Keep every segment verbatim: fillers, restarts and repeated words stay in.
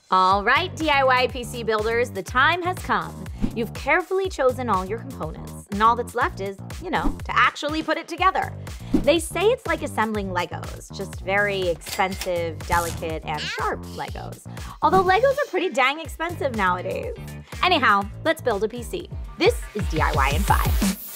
All right, D I Y P C builders, the time has come. You've carefully chosen all your components, and all that's left is, you know, to actually put it together. They say it's like assembling Legos, just very expensive, delicate, and sharp Legos. Although Legos are pretty dang expensive nowadays. Anyhow, let's build a P C. This is D I Y in five.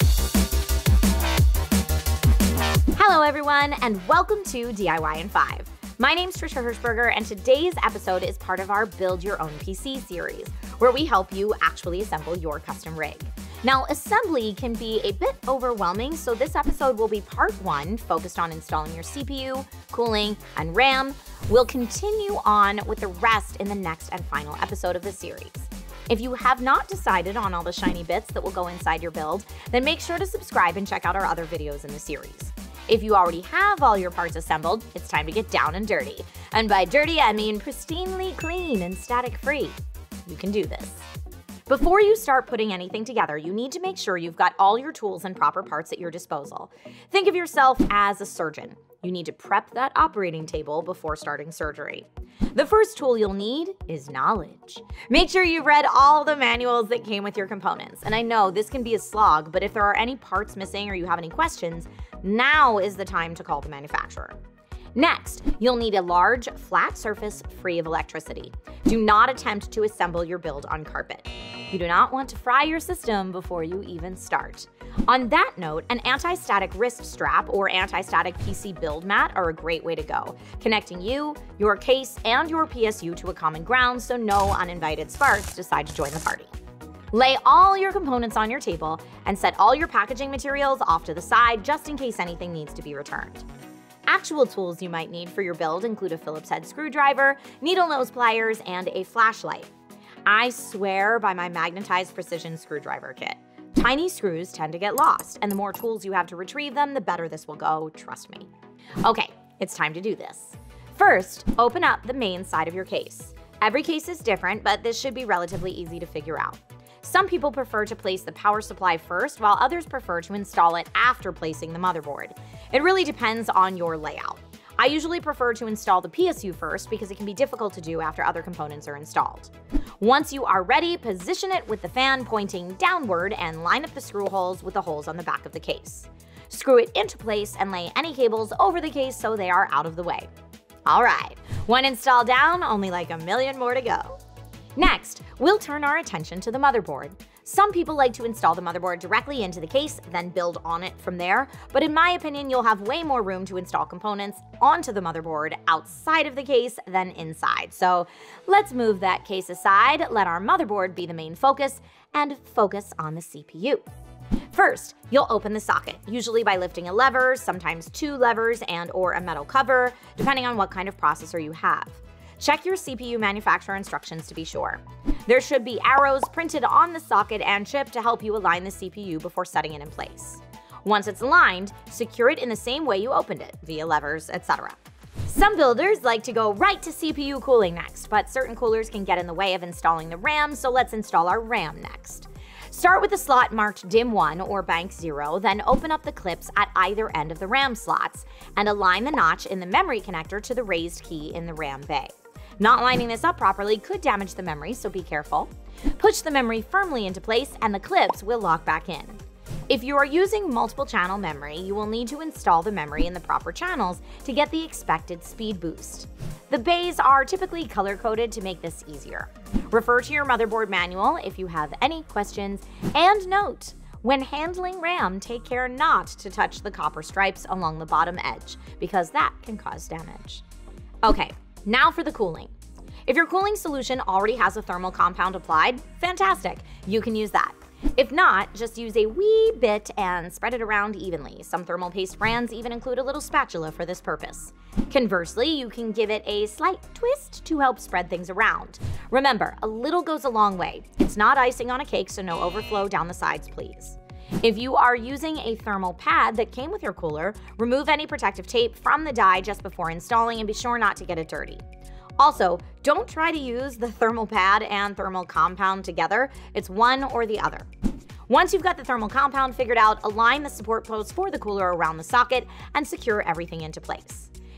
Hello everyone, and welcome to D I Y in five. My name's Trisha Hirschberger, and today's episode is part of our Build Your Own P C series, where we help you actually assemble your custom rig. Now, assembly can be a bit overwhelming, so this episode will be part one, focused on installing your C P U, cooling, and RAM. We'll continue on with the rest in the next and final episode of the series. If you have not decided on all the shiny bits that will go inside your build, then make sure to subscribe and check out our other videos in the series. If you already have all your parts assembled, it's time to get down and dirty. And by dirty, I mean pristinely clean and static-free. You can do this. Before you start putting anything together, you need to make sure you've got all your tools and proper parts at your disposal. Think of yourself as a surgeon. You need to prep that operating table before starting surgery. The first tool you'll need is knowledge. Make sure you've read all the manuals that came with your components. And I know this can be a slog, but if there are any parts missing or you have any questions, now is the time to call the manufacturer. Next, you'll need a large, flat surface free of electricity. Do not attempt to assemble your build on carpet. You do not want to fry your system before you even start. On that note, an anti-static wrist strap or anti-static P C build mat are a great way to go, connecting you, your case, and your P S U to a common ground so no uninvited sparks decide to join the party. Lay all your components on your table and set all your packaging materials off to the side just in case anything needs to be returned. Actual tools you might need for your build include a Phillips head screwdriver, needle nose pliers, and a flashlight. I swear by my magnetized precision screwdriver kit. Tiny screws tend to get lost, and the more tools you have to retrieve them, the better this will go, trust me. Okay, it's time to do this. First, open up the main side of your case. Every case is different, but this should be relatively easy to figure out. Some people prefer to place the power supply first, while others prefer to install it after placing the motherboard. It really depends on your layout. I usually prefer to install the P S U first because it can be difficult to do after other components are installed. Once you are ready, position it with the fan pointing downward and line up the screw holes with the holes on the back of the case. Screw it into place and lay any cables over the case so they are out of the way. All right, one install down, only like a million more to go. Next, we'll turn our attention to the motherboard. Some people like to install the motherboard directly into the case, then build on it from there, but in my opinion, you'll have way more room to install components onto the motherboard outside of the case than inside. So let's move that case aside, let our motherboard be the main focus, and focus on the C P U. First, you'll open the socket, usually by lifting a lever, sometimes two levers and or a metal cover, depending on what kind of processor you have. Check your C P U manufacturer instructions to be sure. There should be arrows printed on the socket and chip to help you align the C P U before setting it in place. Once it's aligned, secure it in the same way you opened it, via levers, et cetera. Some builders like to go right to C P U cooling next, but certain coolers can get in the way of installing the RAM, so let's install our RAM next. Start with the slot marked D I M one or bank zero, then open up the clips at either end of the RAM slots and align the notch in the memory connector to the raised key in the RAM bay. Not lining this up properly could damage the memory, so be careful. Push the memory firmly into place and the clips will lock back in. If you are using multiple channel memory, you will need to install the memory in the proper channels to get the expected speed boost. The bays are typically color-coded to make this easier. Refer to your motherboard manual if you have any questions, and note, when handling RAM, take care not to touch the copper stripes along the bottom edge, because that can cause damage. Okay. Now for the cooling. If your cooling solution already has a thermal compound applied, fantastic, you can use that. If not, just use a wee bit and spread it around evenly. Some thermal paste brands even include a little spatula for this purpose. Conversely, you can give it a slight twist to help spread things around. Remember, a little goes a long way. It's not icing on a cake, so no overflow down the sides, please. If you are using a thermal pad that came with your cooler, remove any protective tape from the die just before installing and be sure not to get it dirty. Also, don't try to use the thermal pad and thermal compound together. It's one or the other. Once you've got the thermal compound figured out, align the support posts for the cooler around the socket and secure everything into place.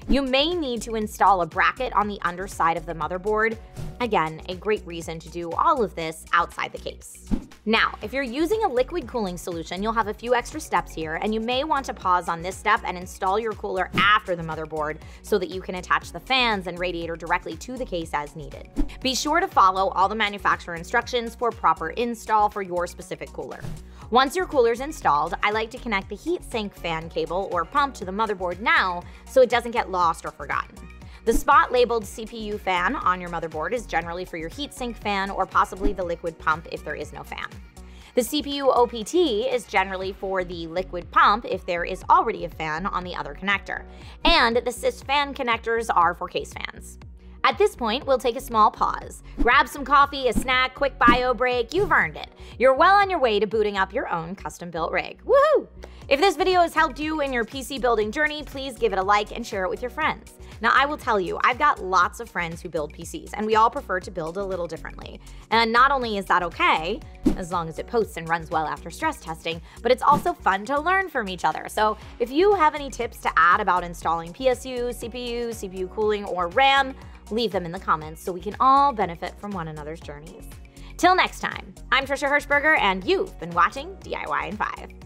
You may need to install a bracket on the underside of the motherboard. Again, a great reason to do all of this outside the case. Now, if you're using a liquid cooling solution, you'll have a few extra steps here, and you may want to pause on this step and install your cooler after the motherboard so that you can attach the fans and radiator directly to the case as needed. Be sure to follow all the manufacturer instructions for proper install for your specific cooler. Once your cooler's installed, I like to connect the heatsink fan cable or pump to the motherboard now so it doesn't get lost or forgotten. The spot labeled C P U fan on your motherboard is generally for your heatsink fan or possibly the liquid pump if there is no fan. The C P U O P T is generally for the liquid pump if there is already a fan on the other connector. And the sys fan connectors are for case fans. At this point, we'll take a small pause. Grab some coffee, a snack, quick bio break, you've earned it. You're well on your way to booting up your own custom-built rig. Woohoo! If this video has helped you in your P C building journey, please give it a like and share it with your friends. Now, I will tell you, I've got lots of friends who build P Cs, and we all prefer to build a little differently. And not only is that okay, as long as it posts and runs well after stress testing, but it's also fun to learn from each other. So if you have any tips to add about installing P S U, C P U, C P U cooling, or RAM, leave them in the comments so we can all benefit from one another's journeys. Till next time, I'm Trisha Hirschberger, and you've been watching D I Y in five.